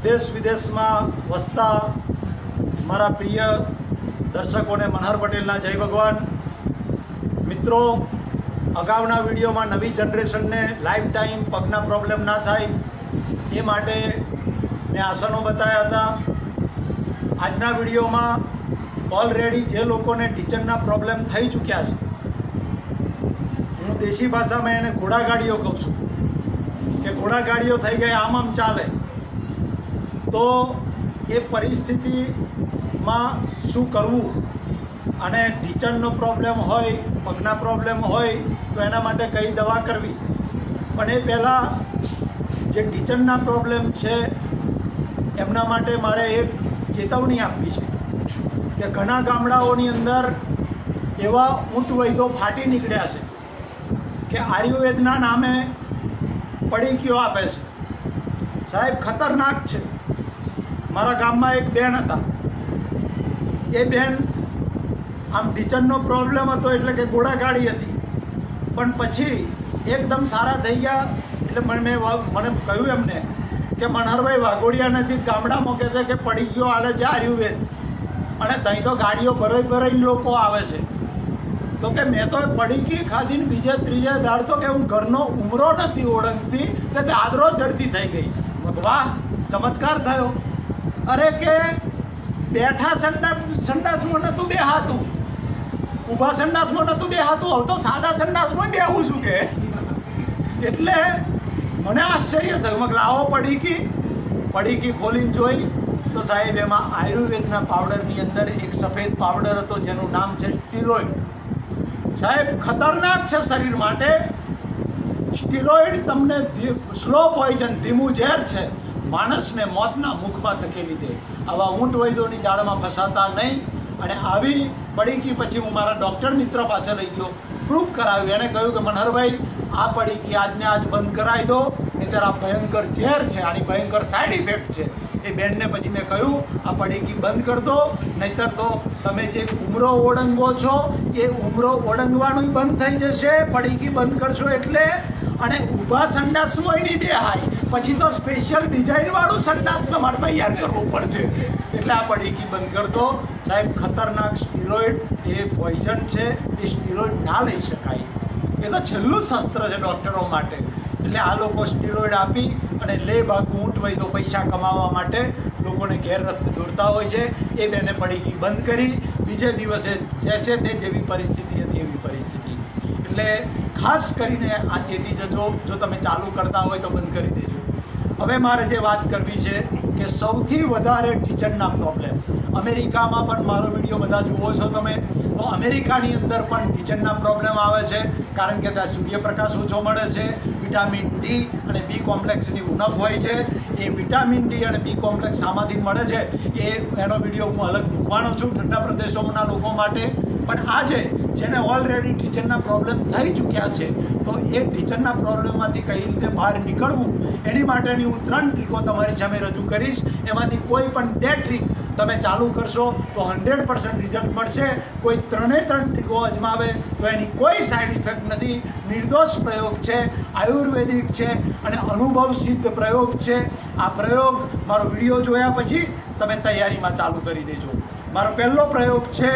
દેશ વિદેશમાં વસતા મારા પ્રિય દર્શકોને મનહર પટેલના જય ભગવાન. મિત્રો, અગાઉના વિડીયોમાં નવી જનરેશનને લાઈફ ટાઈમ પગના પ્રોબ્લેમ ના થાય એ માટે મેં આસનો બતાવ્યા હતા. આજના વિડીયોમાં ઓલરેડી જે લોકોને ટીચરના પ્રોબ્લેમ થઈ ચૂક્યા છે, હું દેશી ભાષામાં એને ઘોડાગાડીઓ કહું છું કે ઘોડાગાડીઓ થઈ ગઈ, આમ ચાલે, તો એ પરિસ્થિતિમાં શું કરવું, અને ટીચરનો પ્રોબ્લેમ હોય, પગના પ્રોબ્લેમ હોય તો એના માટે કઈ દવા કરવી. પણ એ પહેલાં જે ટીચરના પ્રોબ્લેમ છે એમના માટે મારે એક ચેતવણી આપવી છે કે ઘણા ગામડાઓની અંદર એવા ઊંટ વૈદો ફાટી નીકળ્યા છે કે આયુર્વેદના નામે પડીકીઓ આપે છે. સાહેબ, ખતરનાક છે. મારા ગામમાં એક બેન હતા, એ બેન આમ ટીચરનો પ્રોબ્લેમ હતો એટલે કે ઘોડાગાડી હતી, પણ પછી એકદમ સારા થઈ ગયા. એટલે મને કહ્યું એમને કે મનહરભાઈ, વાઘોડિયા નજીક ગામડામાં કહે છે કે પડીકીઓ હાલે છે આયુર્વેદ, અને ત્યાં તો ગાડીઓ ભરાઈ લોકો આવે છે. તો કે મેં તો પડીકી ખાધીને બીજે ત્રીજે દાડ તો કે હું ઘરનો ઉમરો નથી ઓળંગતી કે દાદરો ચડતી થઈ ગઈ. વાહ, ચમત્કાર થયો. અરે કે બેઠા સંડાસમાં નહોતું બેહાતું, ઊભા સંડાસમાં નહોતું બેહાતું, હવે તો સાદા સંડાસમાં બેહું છું કે. એટલે મને આશ્ચર્ય થયું. મગ લાવો પડીકી ખોલીને જોઈ તો સાહેબ એમાં આયુર્વેદના પાવડરની અંદર એક સફેદ પાવડર હતો જેનું નામ છે સ્ટીરોઇડ. સાહેબ, ખતરનાક છે શરીર માટે. સ્ટીરોઇડ તમને સ્લો પોઈઝન, ધીમું ઝેર છે, માણસને મોતના મુખમાં ધકેલી દે. આવા ઊંટ વૈદોની જાળમાં ફસાતા નહીં. અને આવી પડીકી પછી હું મારા ડૉક્ટર મિત્ર પાસે લઈ ગયો, પ્રૂફ કરાવ્યું. એને કહ્યું કે મનહરભાઈ, આ પડીકી આજને આજ બંધ કરાવી દો, નહીંતર આ ભયંકર ઝેર છે, આની ભયંકર સાઈડ ઇફેક્ટ છે. એ બેનને પછી મેં કહ્યું આ પડીકી બંધ કરી દો, નહીંતર તો તમે જે ઉમરો ઓળંગો છો એ ઉમરો ઓળંગવાનું બંધ થઈ જશે. પડીકી બંધ કરશો એટલે. અને ઊભા સંડાસમાં નહીં બેહાય, પછી તો સ્પેશિયલ ડિઝાઇનવાળું સંડાસ તમારે તૈયાર કરવું પડશે. એટલે આ પડીકી બંધ કરી દો. સાહેબ, ખતરનાક સ્ટીરોઇડ એ પોઈઝન છે, એ સ્ટીરોઇડ ના લઈ શકાય. એ તો છેલ્લું શસ્ત્ર છે ડૉક્ટરો માટે. એટલે આ લોકો સ્ટીરોઇડ આપી અને લે ભાગું ઊંટ વૈદો પૈસા કમાવા માટે લોકોને ગેરરસ્તે દોરતા હોય છે. એ બેને પડીકી બંધ કરી, બીજે દિવસે જશે તે જેવી પરિસ્થિતિ હતી એવી પરિસ્થિતિ. એટલે ખાસ કરીને આ ચેતી જજો, જો તમે ચાલુ કરતા હોય તો બંધ કરી દેજો. હવે મારે જે વાત કરવી છે કે સૌથી વધારે ટીચરના પ્રોબ્લેમ અમેરિકામાં પણ, મારો વિડીયો બધા જુઓ છો તમે, તો અમેરિકાની અંદર પણ ટીચરના પ્રોબ્લેમ આવે છે. કારણ કે ત્યાં સૂર્યપ્રકાશ ઓછો મળે છે, વિટામિન ડી અને બી કોમ્પ્લેક્સની ઉણપ હોય છે. એ વિટામિન ડી અને બી કોમ્પ્લેક્સ આમાંથી મળે છે, એનો વિડીયો હું અલગ મૂકવાનો છું ઠંડા પ્રદેશોના લોકો માટે. પણ આજે જેને ઓલરેડી ટીચરના પ્રોબ્લેમ થઈ ચૂક્યા છે, તો એ ટીચરના પ્રોબ્લેમમાંથી કઈ રીતે બહાર નીકળવું એની માટેની હું 3 ટ્રીકો તમારી સામે રજૂ કરીશ. એમાંથી કોઈ પણ 2 ટ્રીક તમે ચાલુ કરશો તો 100% રિઝલ્ટ મળશે. કોઈ 3 ટ્રીકો અજમાવે તો એની કોઈ સાઈડ ઇફેક્ટ નથી. નિર્દોષ પ્રયોગ છે, આયુર્વેદિક છે અને અનુભવ સિદ્ધ પ્રયોગ છે. આ પ્રયોગ મારો વિડીયો જોયા પછી તમે તૈયારીમાં ચાલુ કરી દેજો. મારો પહેલો પ્રયોગ છે,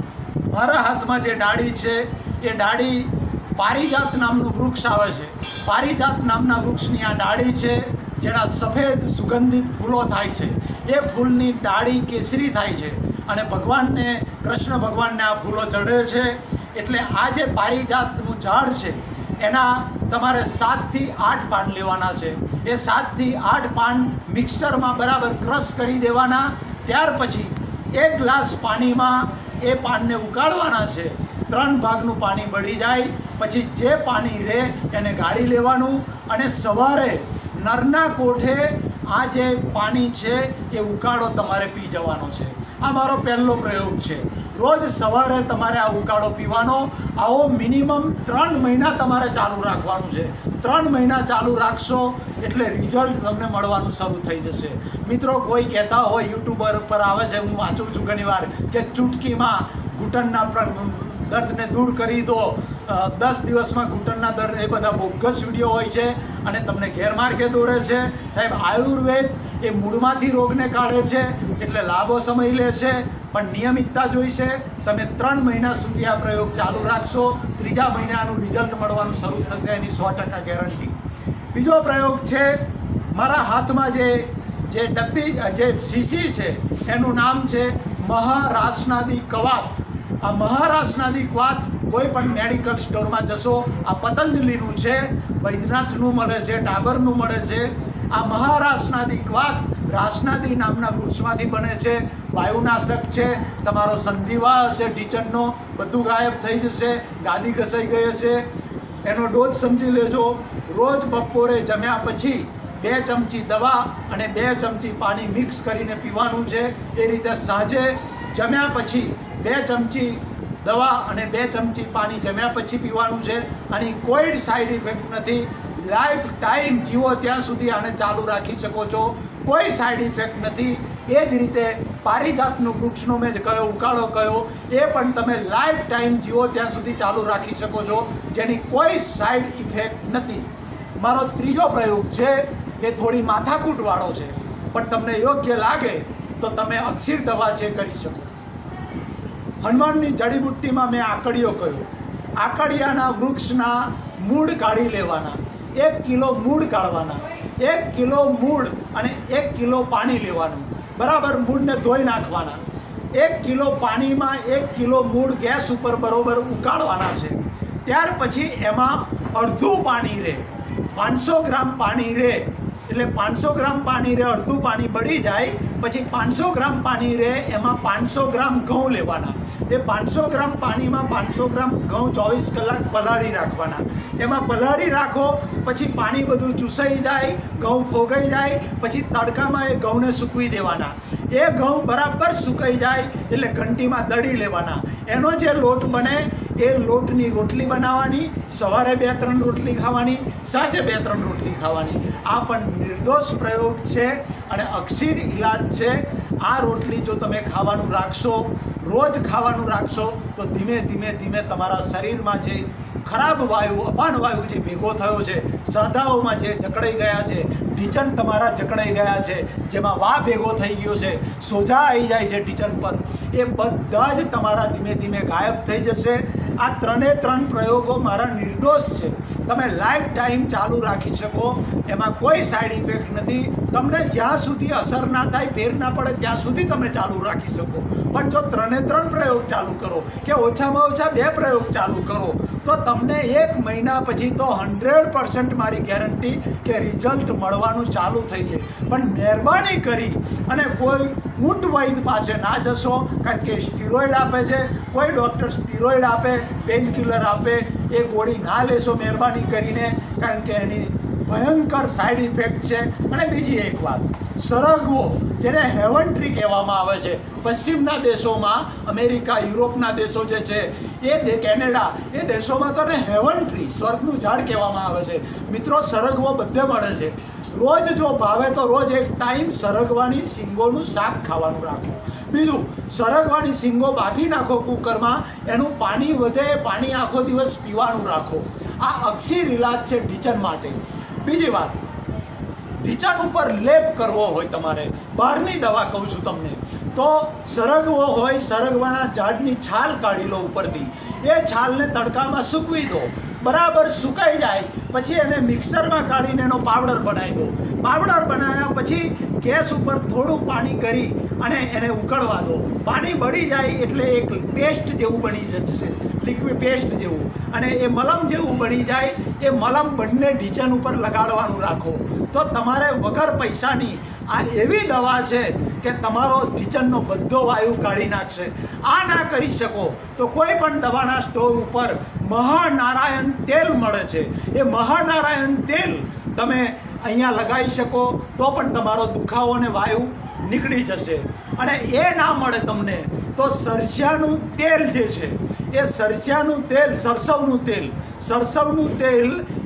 મારા હાથમાં જે ડાળી છે એ ડાળી પારિજાત નામનું વૃક્ષ આવે છે. પારિજાત નામના વૃક્ષની આ ડાળી છે, જેના સફેદ સુગંધિત ફૂલો થાય છે. એ ફૂલની ડાળી કેસરી થાય છે અને ભગવાનને, કૃષ્ણ ભગવાનને આ ફૂલો ચઢે છે. એટલે આ જે પારિજાતનું ઝાડ છે એના તમારે 7 થી 8 પાન લેવાના છે. એ 7 થી 8 પાન મિક્સરમાં બરાબર ક્રશ કરી દેવાના. ત્યાર પછી 1 ગ્લાસ પાણીમાં એ પાનને ઉકાળવાના છે. 3 ભાગનું પાણી બળી જાય પછી જે પાણી રહે એને ગાળી લેવાનું, અને સવારે નરના કોઠે આ જે પાણી છે એ ઉકાળો તમારે પી જવાનો છે. આ મારો પહેલો પ્રયોગ છે. રોજ સવારે તમારે આ ઉકાળો પીવાનો. આવો મિનિમમ 3 મહિના તમારે ચાલુ રાખવાનું છે. 3 મહિના ચાલુ રાખશો એટલે રિઝલ્ટ તમને મળવાનું શરૂ થઈ જશે. મિત્રો, કોઈ કહેતા હોય, યુટ્યુબર પર આવે છે, હું વાંચું છું ઘણીવાર, કે ચૂટકીમાં ઘૂંટણના દર્દને દૂર કરી દો, 10 દિવસમાં ઘૂંટણના દર્દ, એ બધા બોગસ વિડીયો હોય છે અને તમને ગેરમાર્ગે દોરે છે. સાહેબ, આયુર્વેદ એ મૂળમાંથી રોગને કાઢે છે, એટલે લાંબો સમય લે છે, પણ નિયમિતતા જોઈશે. તમે 3 મહિના સુધી આ પ્રયોગ ચાલુ રાખશો, 3જા મહિને આનું રિઝલ્ટ મળવાનું શરૂ થશે, એની 100% ગેરંટી. બીજો પ્રયોગ છે, મારા હાથમાં જે ડબ્બી જે શીશી છે એનું નામ છે મહારાસનાદી કવાત. આ મહારાસનાદી કવાત કોઈ પણ મેડિકલ સ્ટોરમાં જશો, આ પતંજલિનું છે, વૈદ્યનાથનું મળે છે, ડાબરનું મળે છે. આ મહારાસનાદી કવાત રાસનાદી નામના વૃક્ષમાંથી બને છે, વાયુનાશક છે. તમારો સંધિવા હશે ઢીચણનો, બધું ગાયબ થઈ જશે, ગાદી ઘસાઈ ગઈ છે. એનો ડોઝ સમજી લેજો. રોજ બપોરે જમ્યા પછી 2 ચમચી દવા અને 2 ચમચી પાણી મિક્સ કરીને પીવાનું છે. એ રીતે સાંજે જમ્યા પછી 2 ચમચી દવા અને 2 ચમચી પાણી જમ્યા પછી પીવાનું છે. આની કોઈ સાઈડ ઇફેક્ટ નથી. લાઈફ ટાઈમ જીવો ત્યાં સુધી આને ચાલુ રાખી શકો છો, કોઈ સાઈડ ઇફેક્ટ નથી. એ જ રીતે પારિજાતનું વૃક્ષનો મેં કયો ઉકાળો કયો, એ પણ તમે લાઈફ ટાઈમ જીવો ત્યાં સુધી ચાલુ રાખી શકો છો, જેની કોઈ સાઈડ ઇફેક્ટ નથી. મારો ત્રીજો પ્રયોગ છે, એ થોડી માથાકૂટવાળો છે, પણ તમને યોગ્ય લાગે તો તમે અક્ષીર દવા છે કરી શકો. હનુમાનની જડીબુટ્ટીમાં મેં આકડીઓ કહ્યું. આકડિયાના વૃક્ષના મૂળ કાઢી લેવાના, 1 કિલો મૂળ કાઢવાના, 1 કિલો મૂળ અને 1 કિલો પાણી લેવાનું. બરાબર મૂળને ધોઈ નાખવાના. 1 કિલો પાણીમાં 1 કિલો મૂળ ગેસ ઉપર બરોબર ઉકાળવાના છે. ત્યાર પછી એમાં અડધું પાણી રહે, 500 ગ્રામ પાણી રહે, એટલે 500 ગ્રામ પાણી રહે, અડધું પાણી બળી જાય પછી 500 ગ્રામ પાણી રહે, એમાં 500 ગ્રામ ઘઉં લેવાના. એ 500 ગ્રામ પાણીમાં 500 ગ્રામ ઘઉં 24 કલાક પલાળી રાખવાના. એમાં પલાળી રાખો પછી પાણી બધું ચૂસાઈ જાય, ઘઉં ફોગાઈ જાય, પછી તડકામાં એ ઘઉંને સૂકવી દેવાના. એ ઘઉં બરાબર સુકાઈ જાય એટલે ઘંટીમાં દળી લેવાના. એનો જે લોટ બને એ લોટની રોટલી બનાવવાની, સવારે 2-3 રોટલી ખાવાની, સાંજે 2-3 રોટલી ખાવાની. આ પણ નિર્દોષ પ્રયોગ છે અને અક્ષીર ઈલાજ છે. આ રોટલી જો તમે ખાવાનું રાખશો, રોજ ખાવાનું રાખશો, તો ધીમે ધીમે ધીમે તમારા શરીરમાં જે ખરાબ વાયુ, અપાન વાયુ જે ભેગો થયો છે, સાંધાઓમાં જે જકડાઈ ગયા છે, ઢીચણ તમારા જકડાઈ ગયા છે, જેમાં વા ભેગો થઈ ગયો છે, સોજા આવી જાય છે ઢીચણ પર, એ બધા જ તમારા ધીમે ધીમે ગાયબ થઈ જશે. આ 3 પ્રયોગો મારા નિર્દોષ છે, તમે લાઈફ ટાઈમ ચાલુ રાખી શકો, એમાં કોઈ સાઈડ ઇફેક્ટ નથી. તમને જ્યાં સુધી અસર ના થાય, ફેર ના પડે ત્યાં સુધી તમે ચાલુ રાખી શકો. પણ જો 3 પ્રયોગ ચાલુ કરો કે ઓછામાં ઓછા 2 પ્રયોગ ચાલુ કરો, તો તમને 1 મહિના પછી તો 100% મારી ગેરંટી કે રિઝલ્ટ મળવાનું ચાલુ થઈ જાય. પણ મહેરબાની કરી અને કોઈ ઊંટ વૈદ પાસે ના જશો, કારણ કે સ્ટીરોઇડ આપે છે, કોઈ ડૉક્ટર સ્ટીરોઇડ આપે, પેઇન કિલર આપે, એ ગોળી ના લેશો મહેરબાની કરીને, કારણ કે એની ભયંકર સાઈડ ઇફેક્ટ છે. અને બીજી એક વાત, સરગવો જેને હેવન ટ્રી કહેવામાં આવે છે, પશ્ચિમના દેશોમાં, અમેરિકા, યુરોપના દેશો જે છે, કેનેડા, એ દેશોમાં તો હેવન ટ્રી, સ્વર્ગનું ઝાડ કહેવામાં આવે છે. મિત્રો, સરગવો બધે મળે છે. રોજ જો ભાવે તો રોજ એક ટાઈમ સરગવાની શીંગોનું શાક ખાવાનું રાખો. બીજું, સરગવાની શીંગો બાફી નાખો કુકરમાં, એનું પાણી વધે, પાણી આખો દિવસ પીવાનું રાખો. આ અક્ષીર ઇલાજ છે ઢીચણ માટે. બીજી વાત, ઢીચણ ઉપર લેપ કરવો હોય તમારે, બહારની દવા કહું છું તમને, તો સરગવો હોય, સરગવાના ઝાડની છાલ કાઢી લો ઉપરથી, એ છાલને તડકામાં સૂકવી દો. બરાબર સુકાઈ જાય પછી એને મિક્સરમાં કાઢીને એનો પાવડર બનાવી દો. પાવડર બનાવ્યા પછી ગેસ ઉપર થોડું પાણી કરી અને એને ઉકળવા દો. પાણી બળી જાય એટલે એક પેસ્ટ જેવું બની જશે, લિક્વિડ પેસ્ટ જેવું, અને એ મલમ જેવું બની જાય. એ મલમ બંને ઢીચણ ઉપર લગાડવાનું રાખો. તો તમારે વગર પૈસાની આ એવી દવા છે કે તમારો ઢીચણનો બધો વાયુ કાઢી નાખશે. આ ના કરી શકો તો કોઈ પણ દવાના સ્ટોર ઉપર મહાનારાયણ તેલ મળે છે. એ મહાનારાયણ તેલ તમે અહીંયા લગાવી શકો તો પણ તમારો દુખાવો અને વાયુ નીકળી જશે. અને એ ના મળે તમને તો સરસિયાનું તેલ જે છે, એ સરસિયાનું તેલ, સરસવનું તેલ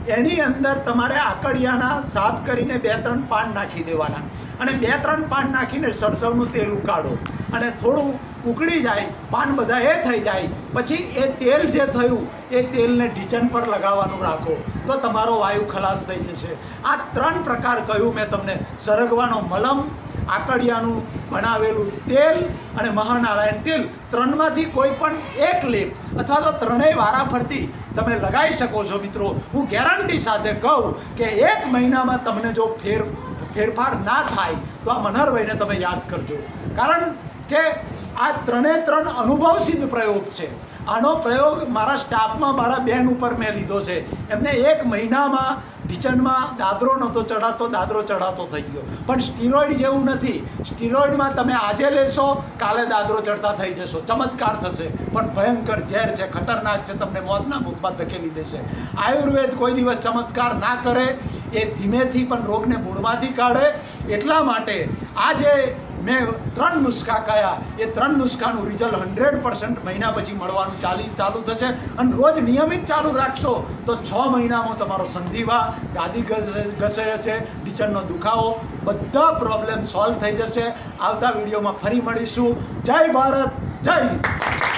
એની અંદર તમારે આકડિયાના સાફ કરીને 2-3 પાન નાખી દેવાના અને 2-3 પાન નાખીને સરસવનું તેલ ઉકાળો અને થોડું ઉકળી જાય, પાન બધા એ થઈ જાય પછી એ તેલ જે થયું એ તેલને ઢીંચણ પર લગાવવાનું રાખો તો તમારો વાયુ ખલાસ થઈ જશે. આ 3 પ્રકાર કહ્યું મેં તમને: સરગવાનો મલમ, આકડિયાનું બનાવેલું તેલ અને મહાનારાયણ તેલ. 3માંથી કોઈ પણ એક લેપ અથવા તો 3 વારાફરતી તમે લગાવી શકો છો. મિત્રો, હું ગેરંટી સાથે કહું કે 1 મહિનામાં તમને જો ફેરફાર ના થાય તો આ મનહરભાઈને તમે યાદ કરજો, કારણ કે આ 3 અનુભવ સિદ્ધ પ્રયોગ છે. આનો પ્રયોગ મારા સ્ટાફમાં મારા બેન ઉપર મેં લીધો છે. એમને 1 મહિનામાં ઢીંચણમાં દાદરો નહોતો ચડાતો, દાદરો ચડાતો થઈ ગયો. પણ સ્ટીરોઇડ જેવું નથી. સ્ટીરોઇડમાં તમે આજે લેશો, કાલે દાદરો ચડતા થઈ જશો, ચમત્કાર થશે, પણ ભયંકર ઝેર છે, ખતરનાક છે, તમને મોતના મુખમાં ધકેલી દેશે. આયુર્વેદ કોઈ દિવસ ચમત્કાર ના કરે, એ ધીમેથી પણ રોગને મૂળમાંથી કાઢે. એટલા માટે આ જે મેં 3 નુસ્ખા કહ્યા, એ 3 નુસ્ખાનું રિઝલ્ટ 100% મહિના પછી મળવાનું ચાલુ થશે. અને રોજ નિયમિત ચાલુ રાખશો તો 6 મહિનામાં તમારો સંધિવા, ગાદી ઘસે છે, ઢીંચણનો દુખાવો, બધા પ્રોબ્લેમ સોલ્વ થઈ જશે. આવતા વિડીયોમાં ફરી મળીશું. જય ભારત, જય હિન્દ.